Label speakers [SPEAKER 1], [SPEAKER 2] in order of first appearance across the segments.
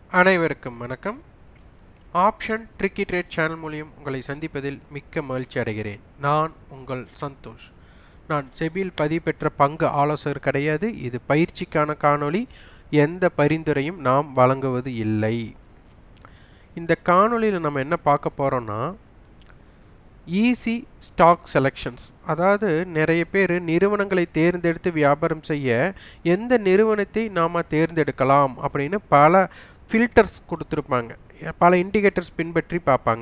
[SPEAKER 1] அனைவருக்கும் வணக்கம். Option tricky trade channel மூலியம் உங்களை சந்திப்பதில் மிக்க மகிழ்ச்சி அடைகிறேன். நான் உங்கள் சந்தோஷ். நான் செபியில் பதிவு பெற்ற பங்கு ஆலோசகர் கிடையாது. இது பயிற்சிக்கான காணொளி. எந்த பரிந்துரையும் நாம் வழங்குவது இல்லை. இந்த காணொளியில் நம்ம என்ன பார்க்க போகிறோம்னா, ஈஸி ஸ்டாக் செலெக்ஷன்ஸ். அதாவது நிறைய பேர் நிறுவனங்களை தேர்ந்தெடுத்து வியாபாரம் செய்ய எந்த நிறுவனத்தை நாம் தேர்ந்தெடுக்கலாம் அப்படின்னு பல ஃபில்டர்ஸ் கொடுத்துருப்பாங்க, பல இண்டிகேட்டர்ஸ் பின்பற்றி பார்ப்பாங்க.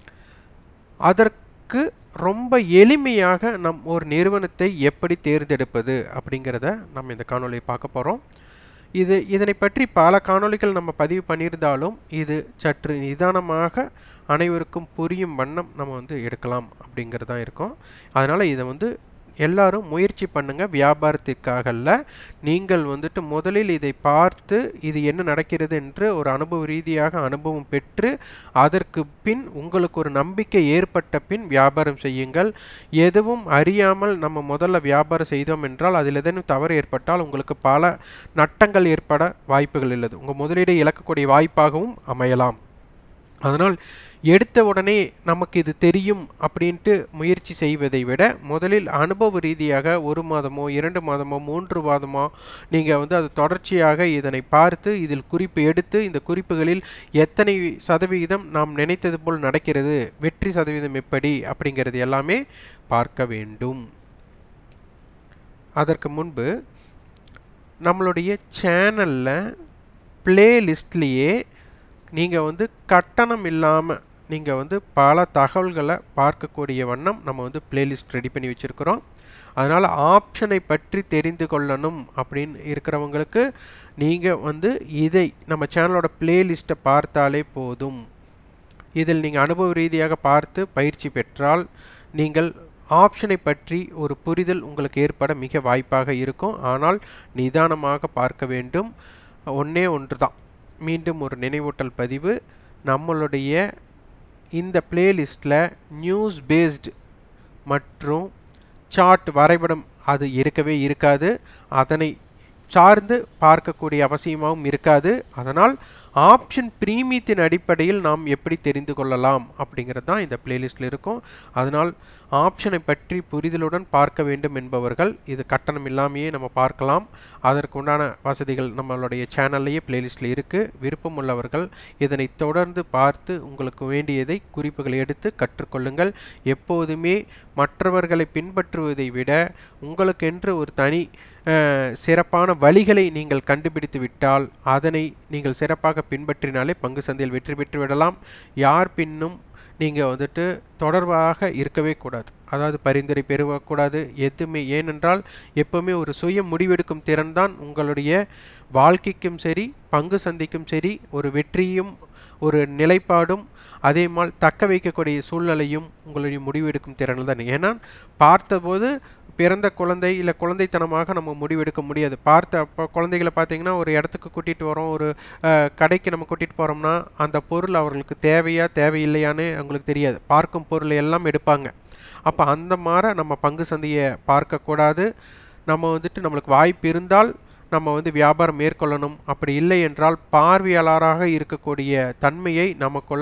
[SPEAKER 1] அதற்கு ரொம்ப எளிமையாக ஒரு நிறுவனத்தை எப்படி தேர்ந்தெடுப்பது அப்படிங்கிறத நம்ம இந்த காணொலியை பார்க்க போகிறோம். இதனை பற்றி பல காணொளிகள் நம்ம பதிவு பண்ணியிருந்தாலும் இது சற்று நிதானமாக அனைவருக்கும் புரியும் வண்ணம் நம்ம எடுக்கலாம் அப்படிங்கிறது தான் இருக்கும். அதனால் இதை எல்லாரும் முயற்சி பண்ணுங்கள். வியாபாரத்திற்காக அல்ல, நீங்கள் முதலில் இதை பார்த்து இது என்ன நடக்கிறது என்று ஒரு அனுபவ ரீதியாக அனுபவம் பெற்று அதற்கு பின் உங்களுக்கு ஒரு நம்பிக்கை ஏற்பட்ட பின் வியாபாரம் செய்யுங்கள். எதுவும் அறியாமல் நம்ம முதல்ல வியாபாரம் செய்தோம் என்றால் அதில் ஏதேனும் தவறு ஏற்பட்டால் உங்களுக்கு பல நட்டங்கள் ஏற்பட வாய்ப்புகள் உள்ளது. உங்கள் முதலீடை இழக்கக்கூடிய வாய்ப்பாகவும் அமையலாம். அதனால் எடுத்த உடனே நமக்கு இது தெரியும் அப்படின்ட்டு முயற்சி செய்வதை விட முதலில் அனுபவ ரீதியாக 1 மாதமோ 2 மாதமோ 3 மாதமோ நீங்கள் அது தொடர்ச்சியாக இதனை பார்த்து இதில் குறிப்பு எடுத்து இந்த குறிப்புகளில் எத்தனை சதவிகிதம் நாம் நினைத்தது போல் நடக்கிறது, வெற்றி சதவீதம் எப்படி அப்படிங்கிறது எல்லாமே பார்க்க வேண்டும். அதற்கு முன்பு நம்மளுடைய சேனலில் பிளேலிஸ்ட்லேயே நீங்கள் கட்டணம் இல்லாமல் நீங்கள் பல தகவல்களை பார்க்கக்கூடிய வண்ணம் நம்ம பிளேலிஸ்ட் ரெடி பண்ணி வச்சுருக்கிறோம். அதனால் ஆப்ஷனை பற்றி தெரிந்து கொள்ளணும் அப்படின்னு இருக்கிறவங்களுக்கு நீங்கள் இதை நம்ம சேனலோட பிளேலிஸ்ட்டை பார்த்தாலே போதும். இதில் நீங்கள் அனுபவ ரீதியாக பார்த்து பயிற்சி பெற்றால் நீங்கள் ஆப்ஷனை பற்றி ஒரு புரிதல் உங்களுக்கு ஏற்பட மிக வாய்ப்பாக இருக்கும். ஆனால் நிதானமாக பார்க்க வேண்டும். ஒன்று தான். மீண்டும் ஒரு நினைவூட்டல் பதிவு, நம்மளுடைய இந்த பிளேலிஸ்ட்டில் நியூஸ் பேஸ்டு மற்றும் சார்ட் வரைபடம் அது இருக்கவே இருக்காது. அதனை சார்ந்து பார்க்கக்கூடிய அவசியமாகவும் இருக்காது. அதனால் ஆப்ஷன் பிரீமியத்தின் அடிப்படையில் நாம் எப்படி தெரிந்து கொள்ளலாம் அப்படிங்கிறது தான் இந்த பிளேலிஸ்ட்டில் இருக்கும். அதனால் ஆப்ஷனை பற்றி புரிதலுடன் பார்க்க வேண்டும் என்பவர்கள் இது கட்டணம் இல்லாமையே நம்ம பார்க்கலாம். அதற்கு உண்டான வசதிகள் நம்மளுடைய சேனல்லையே பிளேலிஸ்ட்டில் இருக்குது. விருப்பம் உள்ளவர்கள் இதனை தொடர்ந்து பார்த்து உங்களுக்கு வேண்டியதை குறிப்புகள் எடுத்து கற்றுக்கொள்ளுங்கள். எப்போதுமே மற்றவர்களை பின்பற்றுவதை விட உங்களுக்கென்று ஒரு தனி சிறப்பான வழிகளை நீங்கள் கண்டுபிடித்து விட்டால் அதனை நீங்கள் சிறப்பாக பின்பற்றினாலே பங்கு சந்தையில் வெற்றி பெற்று விடலாம். யார் பின்னும் நீங்கள் தொடர்பாக இருக்கவே கூடாது. அதாவது பரிந்துரை பெறக்கூடாது எதுவுமே. ஏனென்றால் எப்போவுமே ஒரு சுய முடிவெடுக்கும் திறன் தான் உங்களுடைய வாழ்க்கைக்கும் சரி பங்கு சந்தைக்கும் சரி ஒரு வெற்றியும் ஒரு நிலைப்பாடும் அதே மாதிரி தக்க வைக்கக்கூடிய சூழ்நிலையும் உங்களுடைய முடிவெடுக்கும் திறனில் தான். ஏன்னா பார்த்தபோது பிறந்த குழந்தை இல்லை குழந்தைத்தனமாக நம்ம முடிவெடுக்க முடியாது. அப்போ குழந்தைகளை பார்த்திங்கன்னா ஒரு இடத்துக்கு கூட்டிகிட்டு வரோம், ஒரு கடைக்கு நம்ம கூட்டிகிட்டு போகிறோம்னா அந்த பொருள் அவர்களுக்கு தேவையா தேவையில்லையான்னு அவங்களுக்கு தெரியாது. பார்க்கும் பொருள் எல்லாம் எடுப்பாங்க. அப்போ அந்த மாதிரி நம்ம பங்கு சந்தையை பார்க்கக்கூடாது. நம்ம நம்மளுக்கு வாய்ப்பு இருந்தால் நம்ம வியாபாரம் மேற்கொள்ளணும். அப்படி இல்லை என்றால் பார்வையாளராக இருக்கக்கூடிய தன்மையை நமக்குள்ள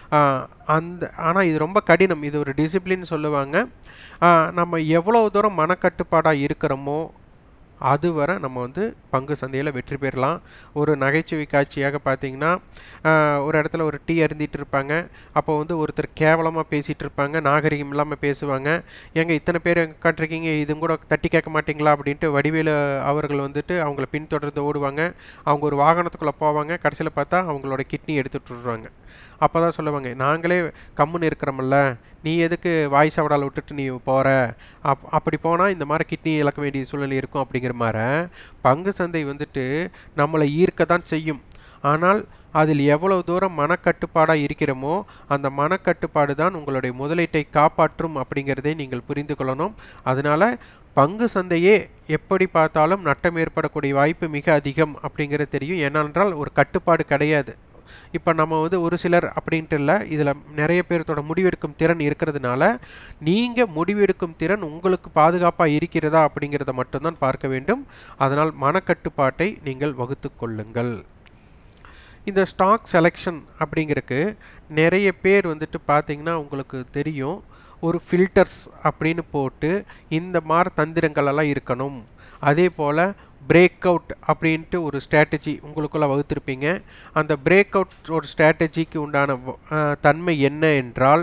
[SPEAKER 1] ஆனால் இது ரொம்ப கடினம். இது ஒரு டிசிப்ளின் சொல்லுவாங்க. நம்ம எவ்வளோ தூரம் மனக்கட்டுப்பாடாக இருக்கிறோமோ அதுவரை நம்ம பங்கு சந்தையில் வெற்றி பெறலாம். ஒரு நகைச்சுவை காட்சியாக பார்த்திங்கன்னா, ஒரு இடத்துல ஒரு டீ அருந்திட்டு இருப்பாங்க. அப்போ ஒருத்தர் கேவலமாக பேசிகிட்டு இருப்பாங்க, நாகரிகம் இல்லாமல் பேசுவாங்க. எங்க இத்தனை பேர் உட்காந்துருக்கீங்க, இதுவும் கூட தட்டி கேட்க மாட்டிங்களா அப்படின்ட்டு வடிவேலு அவர்கள் அவங்கள பின்தொடர்ந்து ஓடுவாங்க. அவங்க ஒரு வாகனத்துக்குள்ளே போவாங்க. கடைசியில் பார்த்தா அவங்களோட கிட்னி எடுத்துகிட்டு விடுவாங்க. அப்போ தான் சொல்லுவாங்க, நாங்களே கம்முன்னு இருக்கிறோமில்ல, நீ எதுக்கு வாய் சவடால் விட்டுட்டு நீ போகிற, அப்படி போனால் இந்த மாதிரி கிட்னி இழக்க வேண்டிய சூழ்நிலை இருக்கும் அப்படிங்கிற மாதிரி பங்கு சந்தை நம்மளை ஈர்க்க தான் செய்யும். ஆனால் அதில் எவ்வளவு தூரம் மனக்கட்டுப்பாடாக இருக்கிறோமோ அந்த மனக்கட்டுப்பாடு தான் உங்களுடைய முதலீட்டை காப்பாற்றும் அப்படிங்கிறதை நீங்கள் புரிந்து கொள்ளணும். அதனால் பங்கு சந்தையே எப்படி பார்த்தாலும் நட்டம் ஏற்படக்கூடிய வாய்ப்பு மிக அதிகம் அப்படிங்கிறது தெரியும். ஏனென்றால் ஒரு கட்டுப்பாடு கிடையாது. இப்போ நம்ம ஒரு சிலர் அப்படின்ட்டு இல்லை, இதில் நிறைய பேர்த்தோட முடிவெடுக்கும் திறன் இருக்கிறதுனால நீங்கள் முடிவெடுக்கும் திறன் உங்களுக்கு பாதுகாப்பாக இருக்கிறதா அப்படிங்கிறத மட்டும்தான் பார்க்க வேண்டும். அதனால் மனக்கட்டுப்பாட்டை நீங்கள் வகுத்து கொள்ளுங்கள். இந்த ஸ்டாக் செலெக்ஷன் அப்படிங்கிறதுக்கு நிறைய பேர் வந்துட்டு பார்த்தீங்கன்னா உங்களுக்கு தெரியும், ஒரு ஃபில்டர்ஸ் அப்படின்னு போட்டு இந்த மாதிரி தந்திரங்களெல்லாம் இருக்கணும். அதே போல் பிரேக் அவுட் அப்படின்ட்டு ஒரு ஸ்ட்ராட்டஜி உங்களுக்குள்ளே வகுத்திருப்பீங்க. அந்த பிரேக் அவுட் ஒரு ஸ்ட்ராட்டஜிக்கு உண்டான தன்மை என்ன என்றால்,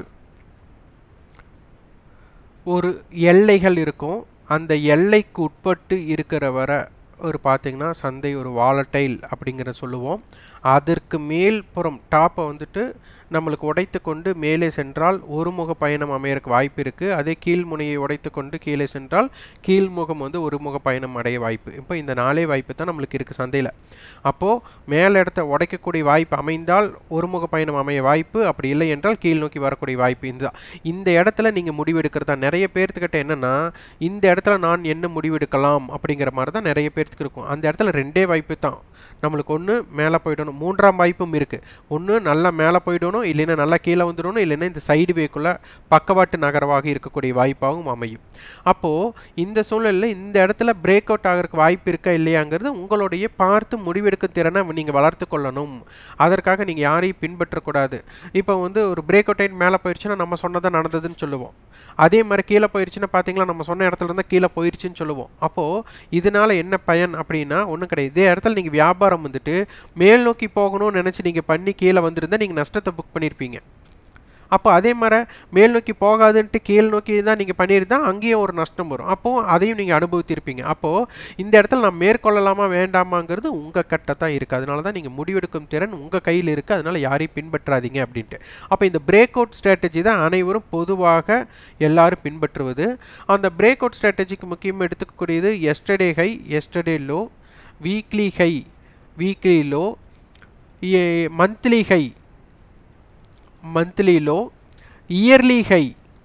[SPEAKER 1] ஒரு எல்லைகள் இருக்கும். அந்த எல்லைக்கு உட்பட்டு இருக்கிற வர ஒரு பார்த்திங்கன்னா சந்தை ஒரு வாலட்டைல் அப்படிங்கிற சொல்லுவோம். அதற்கு மேல்புறம் டாப்பை வந்துட்டு நம்மளுக்கு உடைத்து கொண்டு மேலே சென்றால் ஒருமுக பயணம் அமையறதுக்கு வாய்ப்பு இருக்குது. அதே கீழ்முனையை உடைத்து கொண்டு கீழே சென்றால் கீழ்முகம் வந்து ஒருமுக பயணம் அடைய வாய்ப்பு. இப்போ இந்த 4 வாய்ப்பு தான் நம்மளுக்கு இருக்குது சந்தையில். அப்போது மேலே இடத்த உடைக்கக்கூடிய வாய்ப்பு அமைந்தால் ஒருமுக பயணம் அமைய வாய்ப்பு, அப்படி இல்லை என்றால் கீழ் நோக்கி வரக்கூடிய வாய்ப்பு. இந்த இடத்துல நீங்கள் முடிவெடுக்கிறதா நிறைய பேர்த்துக்கிட்ட என்னென்னா, இந்த இடத்துல நான் என்ன முடிவெடுக்கலாம் அப்படிங்கிற மாதிரி தான் நிறைய பேர்த்துக்கு இருக்கும். அந்த இடத்துல 2 வாய்ப்பு தான் நம்மளுக்கு. ஒன்று மேலே போயிடணும், 3ஆம் வாய்ப்பும் இருக்குது. ஒன்று நல்லா மேலே போயிடணும், இல்லைன்னா நல்லா கீழே வந்துடணும், இல்லைன்னா இந்த சைடு வேக்குள்ளே பக்கவாட்டு நகரவாக இருக்கக்கூடிய வாய்ப்பாகவும் அமையும். அப்போது இந்த சூழ்நிலையில் இந்த இடத்துல பிரேக் அவுட் ஆகிறதுக்கு வாய்ப்பு இருக்கா இல்லையாங்கிறது உங்களுடைய பார்த்து முடிவெடுக்கும் திறனை நீங்கள் வளர்த்து கொள்ளணும். அதற்காக நீங்கள் யாரையும் பின்பற்றக்கூடாது. இப்போ வந்து ஒரு பிரேக் அவுட் ஆகிட்டு மேலே போயிடுச்சுன்னா நம்ம சொன்னதான் நடந்ததுன்னு சொல்லுவோம். அதே மாதிரி கீழே போயிடுச்சுன்னா பார்த்தீங்களா நம்ம சொன்ன இடத்துல இருந்தால் கீழே போயிடுச்சுன்னு சொல்லுவோம். அப்போது இதனால் என்ன பயன் அப்படின்னா ஒன்றும் கிடையாது. இதே இடத்துல நீங்கள் வியாபாரம் வந்துட்டு மேல் நோக்கி போகணும்னு நினச்சி நீங்கள் பண்ணி கீழே வந்திருந்தால் நீங்கள் நஷ்டத்தை புக் பண்ணியிருப்பீங்க. அப்போ அதே மாதிரி மேல் நோக்கி போகாதுன்ட்டு கீழ் நோக்கி தான் நீங்கள் பண்ணியிருந்தால் அங்கேயும் ஒரு நஷ்டம் வரும். அப்போது அதையும் நீங்கள் அனுபவித்திருப்பீங்க. அப்போது இந்த இடத்துல நான் மேற்கொள்ளலாமா வேண்டாமாங்கிறது உங்கள் கட்ட தான் இருக்குது. அதனால தான் நீங்கள் முடிவெடுக்கும் திறன் உங்கள் கையில் இருக்குது. அதனால் யாரையும் பின்பற்றாதீங்க அப்படின்ட்டு. அப்போ இந்த பிரேக் அவுட் ஸ்ட்ராட்டஜி தான் அனைவரும் பொதுவாக எல்லாரும் பின்பற்றுவது. அந்த பிரேக் அவுட் ஸ்ட்ராட்டஜிக்கு முக்கியமாக எடுத்துக்கக்கூடியது yesterday high, yesterday low, weekly high, weekly low, monthly high, monthly low, yearly high,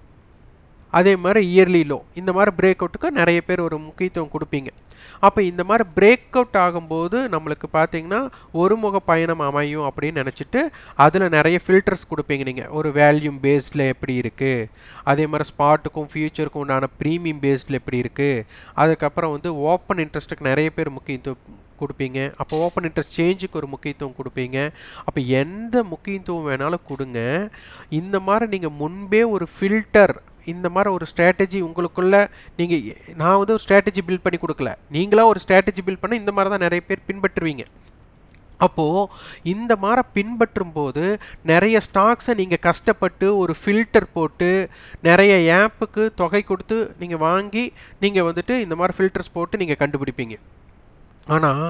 [SPEAKER 1] அதே மாதிரி இயர்லி லோ. இந்த மாதிரி பிரேக் அவுட்டுக்கு நிறைய பேர் ஒரு முக்கியத்துவம் கொடுப்பீங்க. அப்போ இந்த மாதிரி பிரேக் அவுட் ஆகும்போது நம்மளுக்கு பார்த்தீங்கன்னா ஒருமுக பயணம் அமையும் அப்படின்னு நினச்சிட்டு அதில் நிறைய ஃபில்டர்ஸ் கொடுப்பீங்க. நீங்கள் ஒரு வேல்யூம் பேஸ்டில் எப்படி இருக்குது, அதே மாதிரி ஸ்பாட்டுக்கும் ஃபியூச்சருக்கும் உண்டான ப்ரீமியம் பேஸ்டில் எப்படி இருக்குது, அதுக்கப்புறம் வந்து ஓப்பன் இன்ட்ரெஸ்ட்டுக்கு நிறைய பேர் முக்கியத்துவம் கொடுப்பீங்க. அப்போ ஓப்பன் இன்ட்ரெஸ்ட் சேஞ்சுக்கு ஒரு முக்கியத்துவம் கொடுப்பீங்க. அப்போ எந்த முக்கியத்துவம் வேணாலும் கொடுங்க. இந்த மாதிரி நீங்கள் முன்பே ஒரு ஃபில்டர், இந்த மாதிரி ஒரு ஸ்ட்ராட்டஜி உங்களுக்குள்ள நீங்கள், நான் வந்து ஒரு ஸ்ட்ராட்டஜி பில்ட் பண்ணி கொடுக்கல, நீங்களாக ஒரு ஸ்ட்ராட்டஜி பில்ட் பண்ண இந்த மாதிரி தான் நிறைய பேர் பின்பற்றுவீங்க. அப்போது இந்த மாதிரி பின்பற்றும் போது நிறைய ஸ்டாக்ஸை நீங்கள் கஷ்டப்பட்டு ஒரு ஃபில்டர் போட்டு நிறைய ஆப்புக்கு தொகை கொடுத்து நீங்கள் வாங்கி நீங்கள் வந்துட்டு இந்த மாதிரி ஃபில்டர்ஸ் போட்டு நீங்கள் கண்டுபிடிப்பீங்க. ஆனால்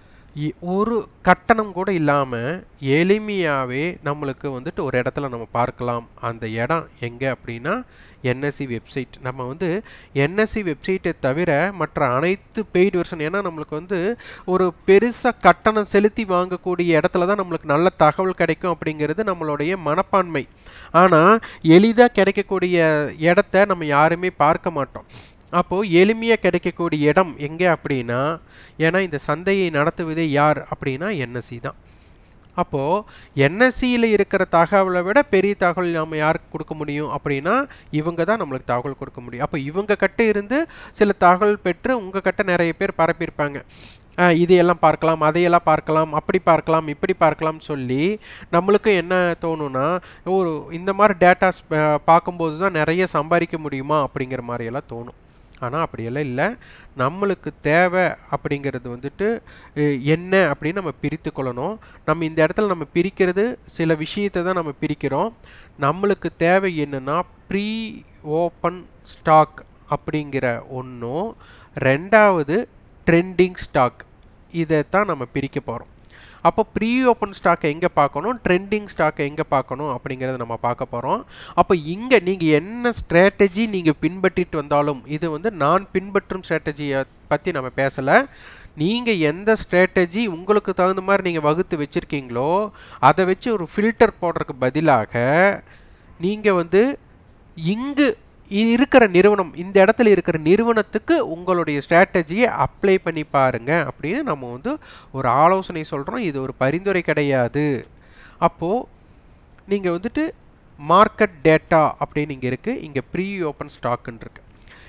[SPEAKER 1] ஒரு கட்டணம் கூட இல்லாமல் எளிமையாகவே நம்மளுக்கு வந்துட்டு ஒரு இடத்துல நம்ம பார்க்கலாம். அந்த இடம் எங்கே அப்படின்னா என்எஸ்சி வெப்சைட். நம்ம வந்து என்எஸ்சி வெப்சைட்டை தவிர மற்ற அனைத்து பெய்டு வெர்ஷன், ஏன்னா நம்மளுக்கு வந்து ஒரு பெருசாக கட்டணம் செலுத்தி வாங்கக்கூடிய இடத்துல தான் நம்மளுக்கு நல்ல தகவல் கிடைக்கும் அப்படிங்கிறது நம்மளுடைய மனப்பான்மை. ஆனால் எளிதாக கிடைக்கக்கூடிய இடத்த நம்ம யாருமே பார்க்க மாட்டோம். அப்போது எளிமையாக கிடைக்கக்கூடிய இடம் எங்கே அப்படின்னா, ஏன்னா இந்த சந்தையை நடத்துவதே யார் அப்படின்னா என்எஸ்சி தான். அப்போது என்எஸ்சியில் இருக்கிற தகவலை விட பெரிய தகவல் நம்ம யாருக்கு கொடுக்க முடியும் அப்படின்னா இவங்க தான் நம்மளுக்கு தகவல் கொடுக்க முடியும். அப்போ இவங்க கிட்ட இருந்து சில தகவல் பெற்று உங்கள் கிட்ட நிறைய பேர் பரப்பியிருப்பாங்க. இதையெல்லாம் பார்க்கலாம், அதையெல்லாம் பார்க்கலாம், அப்படி பார்க்கலாம், இப்படி பார்க்கலாம் சொல்லி நம்மளுக்கு என்ன தோணுன்னா, ஒரு இந்த மாதிரி டேட்டாஸ் பார்க்கும்போது தான் நிறைய சம்பாதிக்க முடியுமா அப்படிங்கிற மாதிரியெல்லாம் தோணும். ஆனால் அப்படியெல்லாம் இல்லை. நம்மளுக்கு தேவை அப்படிங்கிறது வந்துட்டு என்ன அப்படின்னு நம்ம பிரித்து கொள்ளணும். நம்ம இந்த இடத்துல நம்ம பிரிக்கிறது சில விஷயத்தை தான் நம்ம பிரிக்கிறோம். நம்மளுக்கு தேவை என்னென்னா ப்ரீ ஓப்பன் ஸ்டாக் அப்படிங்கிற ஒன்றும், ரெண்டாவது ட்ரெண்டிங் ஸ்டாக், இதை தான் நம்ம பிரிக்க போகிறோம். அப்போ ப்ரீ ஓப்பன் ஸ்டாக்கை எங்கே பார்க்கணும், ட்ரெண்டிங் ஸ்டாக்கை எங்கே பார்க்கணும் அப்படிங்கிறத நம்ம பார்க்க போகிறோம். அப்போ இங்கே நீங்கள் என்ன ஸ்ட்ராட்டஜி நீங்கள் பின்பற்றிட்டு வந்தாலும், இது வந்து நான் பின்பற்றும் ஸ்ட்ராட்டஜியை பற்றி நம்ம பேசலை. நீங்கள் எந்த ஸ்ட்ராட்டஜி உங்களுக்கு தகுந்த மாதிரி நீங்கள் வகுத்து வச்சுருக்கீங்களோ அதை வச்சு ஒரு ஃபில்டர் போடுறதுக்கு பதிலாக நீங்கள் வந்து இங்கு இருக்கிற நிறுவனம், இந்த இடத்துல இருக்கிற நிறுவனத்துக்கு உங்களுடைய ஸ்ட்ராட்டஜியை அப்ளை பண்ணி பாருங்க அப்படின்னு நம்ம வந்து ஒரு ஆலோசனை சொல்கிறோம். இது ஒரு பரிந்துரை கிடையாது. அப்போது நீங்கள் வந்துட்டு மார்க்கெட் டேட்டா அப்படின்னு இங்கே இருக்குது, இங்கே ப்ரீ ஓப்பன் ஸ்டாக்குன்னு இருக்குது.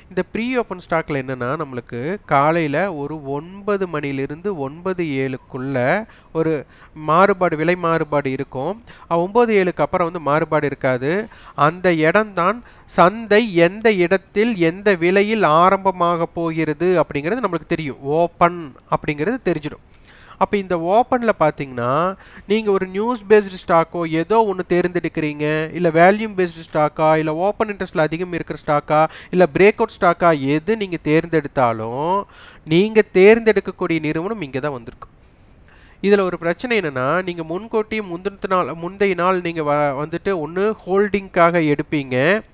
[SPEAKER 1] இந்த ப்ரீ ஓப்பன் ஸ்டாக்கில் என்னென்னா நம்மளுக்கு காலையில் ஒரு 9 மணிலிருந்து 9:07க்குள்ள ஒரு மாறுபாடு, விலை மாறுபாடு இருக்கும். 9:07க்கு அப்புறம் வந்து மாறுபாடு இருக்காது. அந்த இடம்தான் சந்தை எந்த இடத்தில் எந்த விலையில் ஆரம்பமாக போகிறது அப்படிங்கிறது நம்மளுக்கு தெரியும். ஓப்பன் அப்படிங்கிறது தெரிஞ்சிடும். அப்போ இந்த ஓப்பனில் பார்த்தீங்கன்னா நீங்கள் ஒரு நியூஸ் பேஸ்டு ஸ்டாக்கோ ஏதோ ஒன்று தேர்ந்தெடுக்கிறீங்க, இல்லை வேல்யூம் பேஸ்டு ஸ்டாக்கா, இல்லை ஓப்பன் இன்ட்ரெஸ்ட்டில் அதிகம் இருக்கிற ஸ்டாக்கா, இல்லை பிரேக் அவுட் ஸ்டாக்கா, எது நீங்கள் தேர்ந்தெடுத்தாலும் நீங்கள் தேர்ந்தெடுக்கக்கூடிய நிறுவனம் இங்கே தான் வந்திருக்கும். இதில் ஒரு பிரச்சனை என்னென்னா, நீங்கள் முன்கூட்டி முந்தைய நாள் நீங்கள் வந்துட்டு ஒன்று ஹோல்டிங்காக எடுப்பீங்க,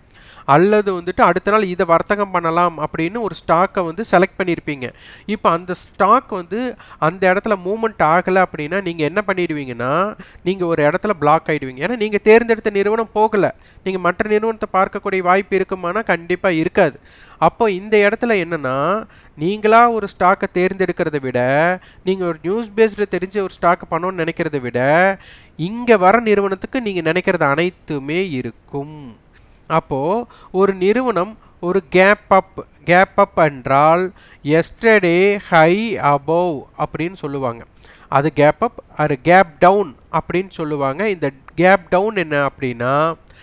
[SPEAKER 1] அல்லது வந்துட்டு அடுத்த நாள் இதை வர்த்தகம் பண்ணலாம் அப்படின்னு ஒரு ஸ்டாக்கை வந்து செலக்ட் பண்ணியிருப்பீங்க. இப்போ அந்த ஸ்டாக் வந்து அந்த இடத்துல மூவ்மெண்ட் ஆகலை அப்படின்னா நீங்கள் என்ன பண்ணிடுவீங்கன்னா, நீங்கள் ஒரு இடத்துல பிளாக் ஆகிடுவீங்க. ஏன்னா நீங்கள் தேர்ந்தெடுத்த நிறுவனம் போகலை, நீங்கள் மற்ற நிறுவனத்தை பார்க்கக்கூடிய வாய்ப்பு இருக்குமானா கண்டிப்பாக இருக்காது. அப்போ இந்த இடத்துல என்னென்னா, நீங்களாக ஒரு ஸ்டாக்கை தேர்ந்தெடுக்கிறத விட, நீங்கள் ஒரு நியூஸ் பேஸ்டு தெரிஞ்ச ஒரு ஸ்டாக்கை பண்ணணும்னு நினைக்கிறத விட, இங்கே வர நிறுவனத்துக்கு நீங்கள் நினைக்கிறது அனைத்துமே இருக்கும். அப்போது ஒரு நிறுவனம் ஒரு கேப் அப் என்றால் எஸ்டர்டே ஹை அபோவ் அப்படின்னு சொல்லுவாங்க. அது கேப் அப், அது கேப் டவுன் அப்படின்னு சொல்லுவாங்க. இந்த கேப் டவுன் என்ன அப்படின்னா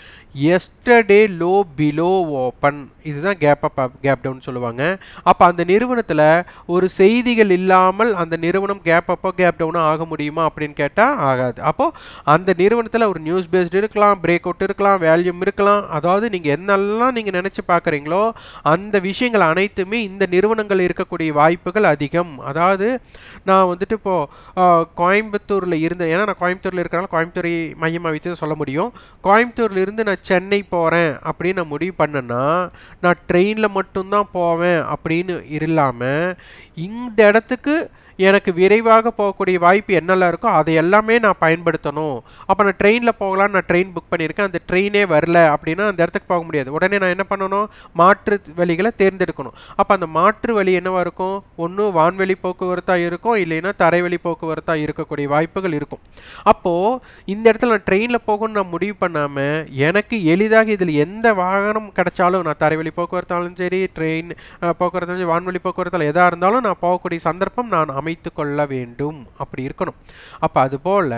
[SPEAKER 1] எஸ்டர்டே லோ பிலோ ஓப்பன், இதுதான் கேப் அப் கேப் டவுன் சொல்லுவாங்க. அப்போ அந்த நிறுவனத்தில் ஒரு செய்திகள் இல்லாமல் அந்த நிறுவனம் கேப் அப்போ கேப் டவுனோ ஆக முடியுமா அப்படின்னு கேட்டால் ஆகாது. அப்போது அந்த நிறுவனத்தில் ஒரு நியூஸ் பேஸ்டு இருக்கலாம், பிரேக் அவுட் இருக்கலாம், வேல்யூம் இருக்கலாம். அதாவது நீங்கள் என்னெல்லாம் நீங்கள் நினச்சி பார்க்குறீங்களோ அந்த விஷயங்கள் அனைத்துமே இந்த நிறுவனங்கள் இருக்கக்கூடிய வாய்ப்புகள் அதிகம். அதாவது நான் வந்துட்டு இப்போது கோயம்புத்தூரில் இருந்தேன், ஏன்னா நான் கோயம்புத்தூரில் இருக்கிறனால கோயம்புத்தூரை மையமாக வைத்து சொல்ல முடியும். கோயம்புத்தூரில் இருந்து நான் சென்னை போகிறேன் அப்படின்னு நான் முடிவு பண்ணேன்னா நான் ட்ரெயினில் மட்டும்தான் போவேன் அப்படின்னு இல்லாமல் இந்த இடத்துக்கு எனக்கு விரைவாக போகக்கூடிய வாய்ப்பு என்னெல்லாம் இருக்கோ அதை எல்லாமே நான் பயன்படுத்தணும். அப்போ நான் ட்ரெயினில் போகலான்னு நான் ட்ரெயின் புக் பண்ணியிருக்கேன், அந்த ட்ரெயினே வரல அப்படின்னா அந்த இடத்துக்கு போக முடியாது. உடனே நான் என்ன பண்ணணும், மாற்று வழிகளை தேர்ந்தெடுக்கணும். அப்போ அந்த மாற்று வழி என்னவாக இருக்கும், ஒன்று வான்வெளி போக்குவரத்தாக இருக்கும், இல்லைன்னா தரைவழி போக்குவரத்தாக இருக்கக்கூடிய வாய்ப்புகள் இருக்கும். அப்போது இந்த இடத்துல நான் ட்ரெயினில் போகணும்னு நான் முடிவு பண்ணாமல் எனக்கு எளிதாக இதில் எந்த வாகனம் கிடைச்சாலும், நான் தரைவழி போக்குவரத்தாலும் சரி, ட்ரெயின் போக்குவரத்தாலும் சரி, வான்வெளி போக்குவரத்தால் எதாக இருந்தாலும் நான் போகக்கூடிய சந்தர்ப்பம் நான் அமைத்து கொள்ள வேண்டும், அப்படி இருக்கணும். அப்போ அதுபோல்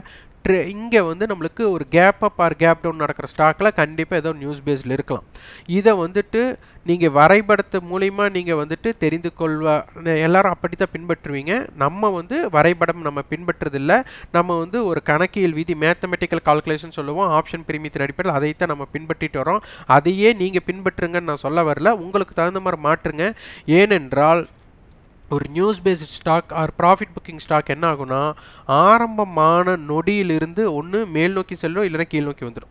[SPEAKER 1] இங்கே வந்து நம்மளுக்கு ஒரு gap up or gap down நடக்கிற ஸ்டாக்கில் கண்டிப்பாக ஏதோ நியூஸ் பேஸில் இருக்கலாம். இதை வந்துட்டு நீங்கள் வரைபடத்து மூலிமா நீங்கள் வந்துட்டு தெரிந்து எல்லாரும் அப்படி தான் பின்பற்றுவீங்க. நம்ம வந்து வரைபடம் நம்ம பின்பற்றுறதில்லை, நம்ம வந்து ஒரு கணக்கியல் விதி, மேத்தமெட்டிக்கல் கால்குலேஷன் சொல்லுவோம், ஆப்ஷன் பிரீமியத்தின் அடிப்படையில் அதைத்தான் நம்ம பின்பற்றிட்டு வரோம். அதையே நீங்கள் பின்பற்றுங்கன்னு நான் சொல்ல வரல, உங்களுக்கு தகுந்த மாதிரி மாற்றுங்க. ஏனென்றால் ஒரு news based stock or profit booking stock என்ன ஆகுனா, ஆரம்பமான நொடியிலிருந்து ஒன்று மேல் நோக்கி செல்லும், இல்லைன்னா கீழ் நோக்கி வந்துடும்.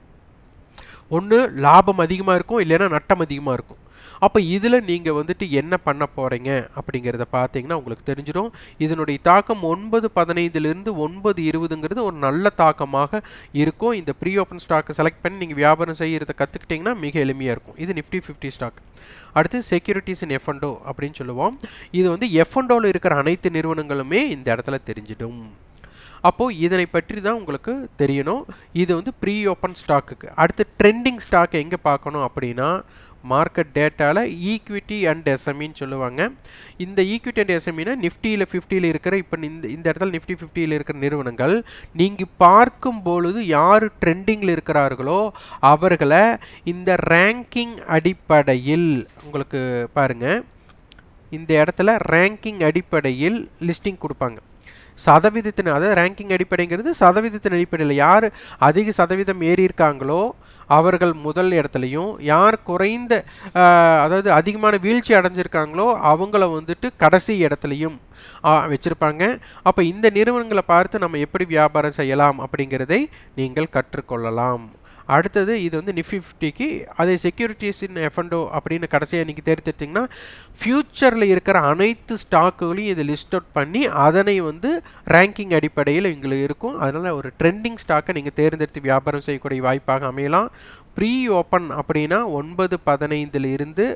[SPEAKER 1] ஒன்று லாபம் அதிகமாக இருக்கும், இல்லைன்னா நட்டம் அதிகமாக இருக்கும். அப்போ இதில் நீங்கள் வந்துட்டு என்ன பண்ண போகிறீங்க அப்படிங்கிறத பார்த்தீங்கன்னா உங்களுக்கு தெரிஞ்சிடும். இதனுடைய தாக்கம் 9:15லிருந்து 9:20ங்கிறது ஒரு நல்ல தாக்கமாக இருக்கும். இந்த ப்ரீ ஓப்பன் ஸ்டாக்கை செலக்ட் பண்ணி நீங்கள் வியாபாரம் செய்கிறத கற்றுக்கிட்டிங்கன்னா மிக எளிமையாக இருக்கும். இது நிஃப்டி 50 ஸ்டாக். அடுத்து செக்யூரிட்டிஸ் இன் எஃப்என்டோ அப்படின்னு சொல்லுவோம். இது வந்து எஃப்என்டோவில் இருக்கிற அனைத்து நிறுவனங்களுமே இந்த இடத்துல தெரிஞ்சிடும். அப்போது இதனை பற்றி தான் உங்களுக்கு தெரியணும். இது வந்து ப்ரீ ஓப்பன் ஸ்டாக்குக்கு. அடுத்து ட்ரெண்டிங் ஸ்டாக் எங்கே பார்க்கணும் அப்படின்னா, மார்க்கெட் டேட்டாவில் ஈக்விட்டி அண்ட் எஸ்எம்இன்னு சொல்லுவாங்க. இந்த ஈக்விட்டி அண்ட் எஸ்எம்இனா நிஃப்டியில் 50ல் இருக்கிற, இப்போ இந்த இடத்துல நிஃப்டி 50ல் இருக்கிற நிறுவனங்கள் நீங்கள் பார்க்கும் பொழுது யார் ட்ரெண்டிங்கில் இருக்கிறார்களோ அவர்களை இந்த ரேங்கிங் அடிப்படையில் உங்களுக்கு பாருங்கள், இந்த இடத்துல ரேங்கிங் அடிப்படையில் லிஸ்டிங் கொடுப்பாங்க. சதவீதத்தின், அதாவது ரேங்கிங் அடிப்படைங்கிறது சதவீதத்தின் அடிப்படையில் யார் அதிக சதவீதம் ஏறி இருக்காங்களோ அவர்கள் முதல் இடத்துலையும், யார் குறைந்த அதாவது அதிகமான வீழ்ச்சி அடைஞ்சிருக்காங்களோ அவங்கள வந்துட்டு கடைசி இடத்துலையும் வச்சுருப்பாங்க. அப்போ இந்த நிறுவனங்களை பார்த்து நம்ம எப்படி வியாபாரம் செய்யலாம் அப்படிங்கிறதை நீங்கள் கற்றுக்கொள்ளலாம். அடுத்தது இது வந்து நிஃப்டி 50க்கு, அதே செக்யூரிட்டிஸ் இன் எஃப்என்டோ அப்படின்னு கடைசியாக நீங்கள் தேர்ந்தெடுத்திங்கன்னா ஃப்யூச்சரில் இருக்கிற அனைத்து ஸ்டாக்குகளையும் இதை லிஸ்ட் அவுட் பண்ணி அதனை வந்து ரேங்கிங் அடிப்படையில் எங்களுக்கு இருக்கும். அதனால் ஒரு ட்ரெண்டிங் ஸ்டாக்கை நீங்கள் தேர்ந்தெடுத்து வியாபாரம் செய்யக்கூடிய வாய்ப்பாக அமையலாம். ப்ரீ ஓப்பன் அப்படின்னா 9:15லிருந்து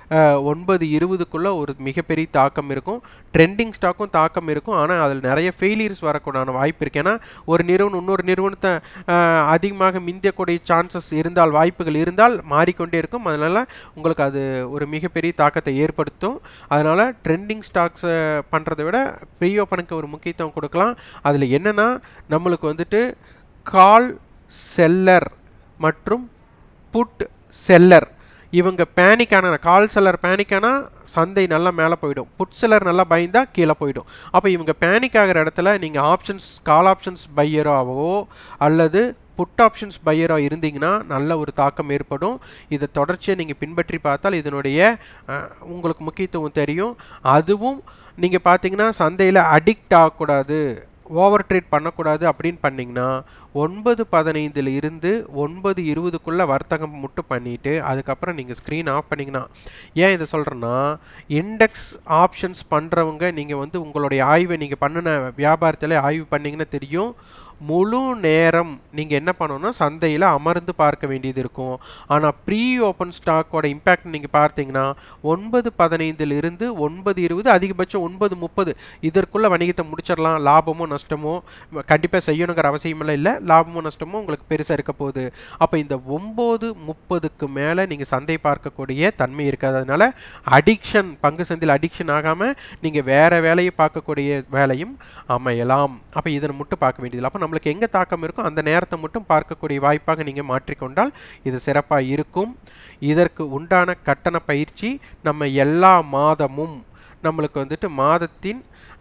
[SPEAKER 1] 9:20க்குள்ளே ஒரு மிகப்பெரிய தாக்கம் இருக்கும். ட்ரெண்டிங் ஸ்டாக்கும் தாக்கம் இருக்கும். ஆனால் அதில் நிறைய ஃபெயிலியர்ஸ் வரக்கூடான வாய்ப்பு இருக்குது. ஏன்னா ஒரு நிறுவனம் இன்னொரு நிறுவனத்தை அதிகமாக மிஞ்சக்கூடிய சான்சஸ் இருந்தால், வாய்ப்புகள் இருந்தால் மாறிக்கொண்டே இருக்கும். அதனால் உங்களுக்கு அது ஒரு மிகப்பெரிய தாக்கத்தை ஏற்படுத்தும். அதனால் ட்ரெண்டிங் ஸ்டாக்ஸை பண்ணுறதை விட ப்ரீ ஓப்பனுக்கு ஒரு முக்கியத்துவம் கொடுக்கலாம். அதில் என்னென்னா நம்மளுக்கு வந்துட்டு கால் செல்லர் மற்றும் புட் செல்லர் இவங்க பேனிக்கான, கால் செல்லர் பேனிக்கானா சந்தை நல்லா மேலே போயிடும், புட் செல்லர் நல்லா பயந்தா கீழே போயிடும். அப்போ இவங்க பேனிக் ஆகிற இடத்துல நீங்கள் ஆப்ஷன்ஸ், கால் ஆப்ஷன்ஸ் பையராகவோ அல்லது புட் ஆப்ஷன்ஸ் பையராக இருந்தீங்கன்னா நல்ல ஒரு தாக்கம் ஏற்படும். இதை தொடர்ச்சியாக நீங்கள் பின்பற்றி பார்த்தால் இதனுடைய உங்களுக்கு முக்கியத்துவம் தெரியும். அதுவும் நீங்கள் பார்த்தீங்கன்னா சந்தையில் அடிக்ட் ஆகக்கூடாது, ஓவர் ட்ரேட் பண்ணக்கூடாது அப்படின்னு பண்ணிங்கன்னா 9:15 இருந்து 9:20க்குள்ளே வர்த்தகம் மட்டும் பண்ணிவிட்டு அதுக்கப்புறம் நீங்கள் ஸ்க்ரீன் ஆஃப் பண்ணிங்கன்னா. ஏன் இதை சொல்கிறேன்னா, இண்டெக்ஸ் ஆப்ஷன்ஸ் பண்ணுறவங்க நீங்கள் வந்து உங்களுடைய ஆய்வை நீங்கள் பண்ணின வியாபாரத்தில் ஆய்வு பண்ணிங்கன்னா தெரியும், முழு நேரம் நீங்கள் என்ன பண்ணணும்னா சந்தையில் அமர்ந்து பார்க்க வேண்டியது இருக்கும். ஆனால் ப்ரீ ஓப்பன் ஸ்டாக்கோட இம்பேக்ட் நீங்கள் பார்த்தீங்கன்னா 9:15 இருந்து 9:20, அதிகபட்சம் 9:30 இதற்குள்ளே வணிகத்தை முடிச்சிடலாம். லாபமோ நஷ்டமோ கண்டிப்பாக செய்யணுங்கிற அவசியமெல்லாம் இல்லை, லாபமோ நஷ்டமோ உங்களுக்கு பெருசாக இருக்க போகுது. அப்போ இந்த 9:30க்கு மேலே நீங்கள் சந்தை பார்க்கக்கூடிய தன்மை இருக்காது. அதனால் அடிக்ஷன், பங்கு சந்தையில் அடிக்ஷன் ஆகாமல் நீங்கள் வேறு வேலையை பார்க்கக்கூடிய வேலையும் அமையலாம். அப்போ இதனை மட்டும் பார்க்க வேண்டியதில்லை. அப்போ நம்மளுக்கு எங்கே தாக்கம் இருக்கோ அந்த நேரத்தை மட்டும் பார்க்கக்கூடிய வாய்ப்பாக நீங்கள் மாற்றிக்கொண்டால் இது சிறப்பாக இருக்கும். இதற்கு உண்டான கட்டண பயிற்சி நம்ம எல்லா மாதமும் நம்மளுக்கு வந்துட்டு மாதத்தின்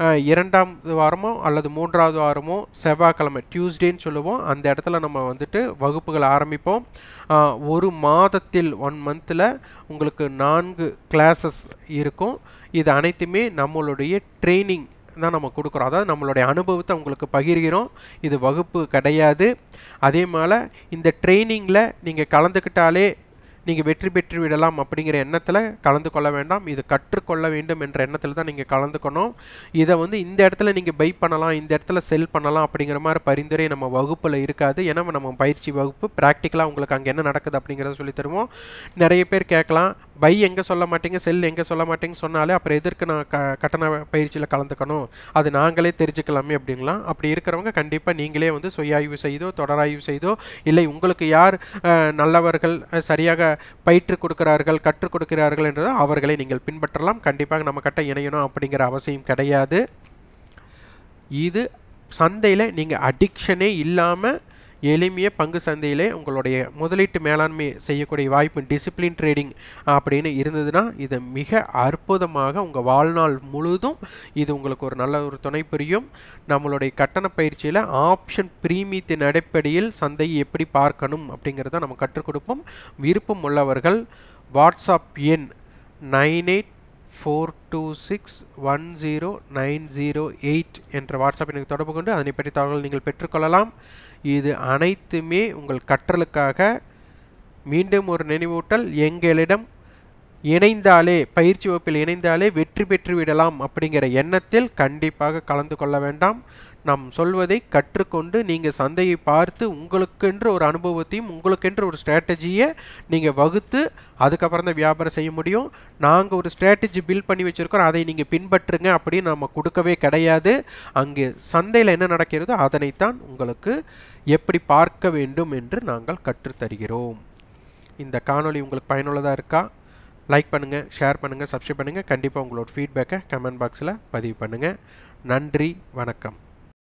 [SPEAKER 1] 2வது வாரமோ அல்லது 3வது வாரமோ செவ்வாய்க்கிழமை, டியூஸ்டேன்னு சொல்லுவோம், அந்த இடத்துல நம்ம வந்துட்டு வகுப்புகள் ஆரம்பிப்போம். ஒரு மாதத்தில் 1 மந்தில் உங்களுக்கு 4 கிளாஸஸ் இருக்கும். இது அனைத்துமே நம்மளுடைய ட்ரைனிங் தான் நம்ம கொடுக்குறோம். அதாவது நம்மளுடைய அனுபவத்தை உங்களுக்கு பகிர்கிறோம். இது வகுப்பு கிடையாது. அதே மாதிரி இந்த ட்ரைனிங்கில் நீங்கள் கலந்துக்கிட்டாலே நீங்கள் வெற்றி பெற்று விடலாம் அப்படிங்கிற எண்ணத்தில் கலந்து கொள்ள வேண்டாம். இது கற்றுக்கொள்ள வேண்டும் என்ற எண்ணத்தில் தான் நீங்கள் கலந்துக்கணும். இதை வந்து இந்த இடத்துல நீங்கள் பை பண்ணலாம், இந்த இடத்துல செல் பண்ணலாம் அப்படிங்கிற மாதிரி பரிந்துரை நம்ம வகுப்பில் இருக்காது. ஏன்னா நம்ம பயிற்சி வகுப்பு ப்ராக்டிக்கலாக உங்களுக்கு அங்கே என்ன நடக்குது அப்படிங்கிறத சொல்லி தருவோம். நிறைய பேர் கேட்கலாம், பை எங்கே சொல்ல மாட்டீங்க, செல் எங்கே சொல்ல மாட்டேங்க சொன்னாலே அப்புறம் எதற்கு நான் கட்டண பயிற்சியில் கலந்துக்கணும், அது நாங்களே தெரிஞ்சுக்கலாமே அப்படின்லாம். அப்படி இருக்கிறவங்க கண்டிப்பாக நீங்களே வந்து சுய ஆய்வு செய்தோ தொடராய்வு செய்தோ, இல்லை உங்களுக்கு யார் நல்லவர்கள் சரியாக பயிற்று கொடுக்கிறார்கள், கற்றுக் கொடுக்கிறார்கள் என்றதோ அவர்களை நீங்கள் பின்பற்றலாம். கண்டிப்பாக நம்ம கிட்ட இணையணும் அப்படிங்கிற அவசியம் கிடையாது. இது சந்தையில் நீங்கள் அடிக்ஷனே இல்லாமல் எளிமையாக பங்கு சந்தையிலே உங்களுடைய முதலீட்டு மேலாண்மை செய்யக்கூடிய வாய்ப்பு, டிசிப்ளின் ட்ரேடிங் அப்படின்னு இருந்ததுன்னா இது மிக அற்புதமாக உங்கள் வாழ்நாள் முழுதும் இது உங்களுக்கு ஒரு நல்ல ஒரு துணை புரியும். நம்மளுடைய கட்டண பயிற்சியில் ஆப்ஷன் பிரீமியத்தின் அடிப்படையில் சந்தையை எப்படி பார்க்கணும் அப்படிங்கிறத நம்ம கற்றுக் கொடுப்போம். விருப்பம் உள்ளவர்கள் வாட்ஸ்அப் எண் 9842610908 என்ற வாட்ஸ்அப் எனக்கு தொடர்பு கொண்டு அதனை பற்றி தகவல்கள் நீங்கள் பெற்றுக்கொள்ளலாம். இது அனைத்துமே உங்கள் கற்றலுக்காக. மீண்டும் ஒரு நினைவூட்டல், எங்களிடம் இணைந்தாலே, பயிற்சி வகுப்பில் இணைந்தாலே வெற்றி பெற்று விடலாம் அப்படிங்கிற எண்ணத்தில் கண்டிப்பாக கலந்து கொள்ள வேண்டாம். நாம் சொல்வதை கற்றுக்கொண்டு நீங்கள் சந்தையை பார்த்து உங்களுக்கென்று ஒரு அனுபவத்தையும் உங்களுக்கென்று ஒரு ஸ்ட்ராட்டஜியை நீங்கள் வகுத்து அதுக்கப்புறம் தான் வியாபாரம் செய்ய முடியும். நாங்கள் ஒரு ஸ்ட்ராட்டஜி பில்ட் பண்ணி வச்சுருக்கோம், அதை நீங்கள் பின்பற்றுங்க அப்படின்னு நம்ம கொடுக்கவே கிடையாது. அங்கே சந்தையில் என்ன நடக்கிறதோ அதனைத்தான் உங்களுக்கு எப்படி பார்க்க வேண்டும் என்று நாங்கள் கற்றுத்தருகிறோம். இந்த காணொளி உங்களுக்கு பயனுள்ளதாக இருக்கா? லைக் பண்ணுங்கள், ஷேர் பண்ணுங்கள், சப்ஸ்கிரைப் பண்ணுங்கள். கண்டிப்பாக உங்களோட ஃபீட்பேக்கை கமெண்ட் பாக்ஸில் பதிவு பண்ணுங்கள். நன்றி, வணக்கம்.